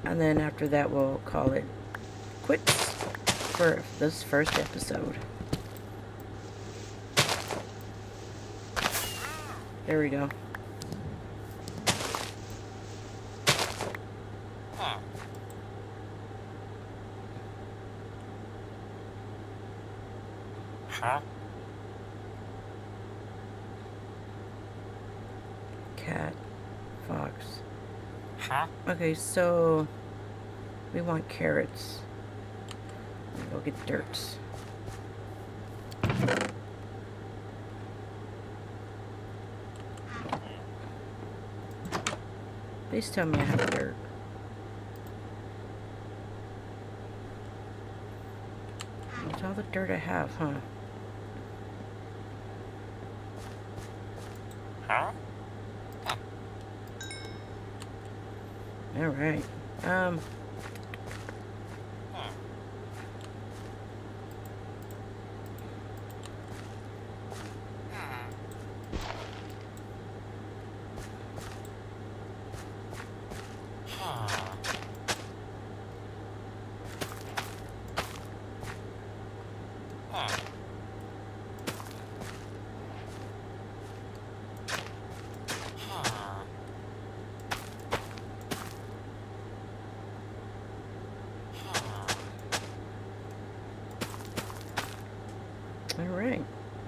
And then after that, we'll call it quits for this first episode. There we go. Cat, fox. Okay, so we want carrots. Go get dirt. Please tell me I have dirt. That's all the dirt I have, huh? All right. All right.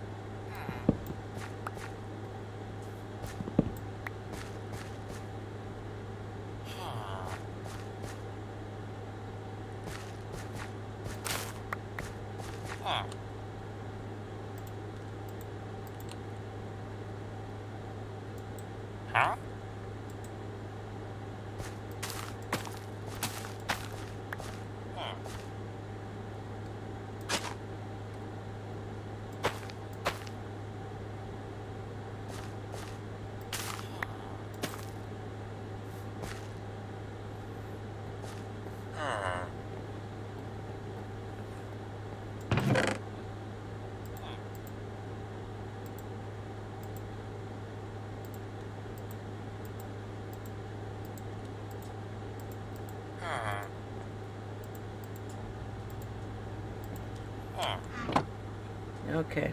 Okay.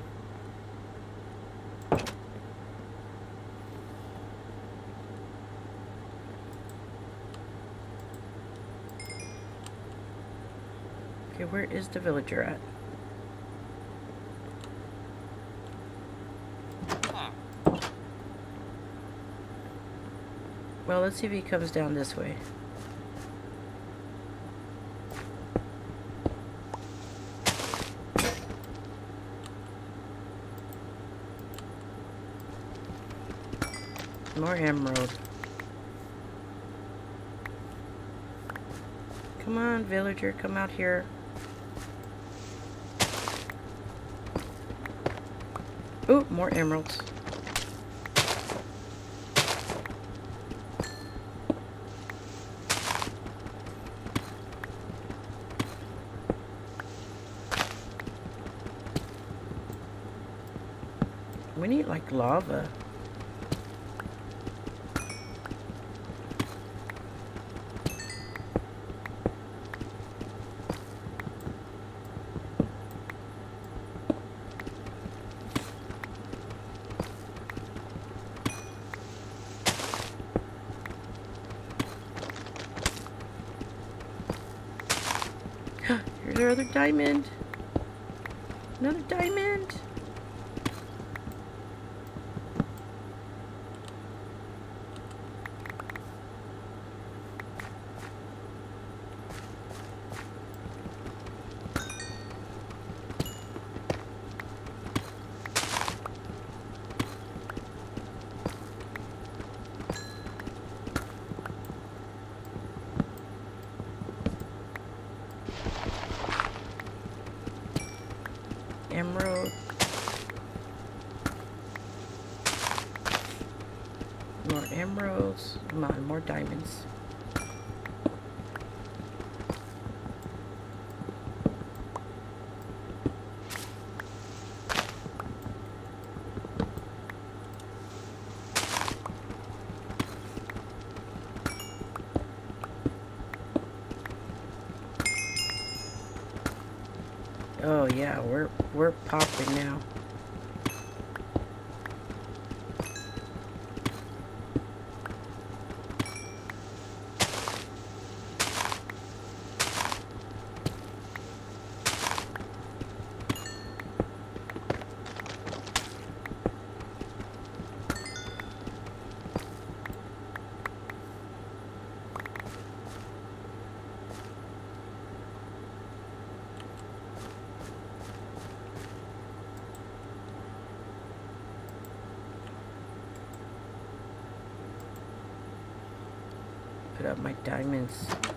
Okay, where is the villager at? Well, let's see if he comes down this way. More emerald. Come on, villager, come out here. Ooh, more emeralds. We need like lava. Here's our other diamond. Another diamond. Emerald. More emeralds. Come on, more diamonds. Oh yeah, we're popping now. Put up my diamonds.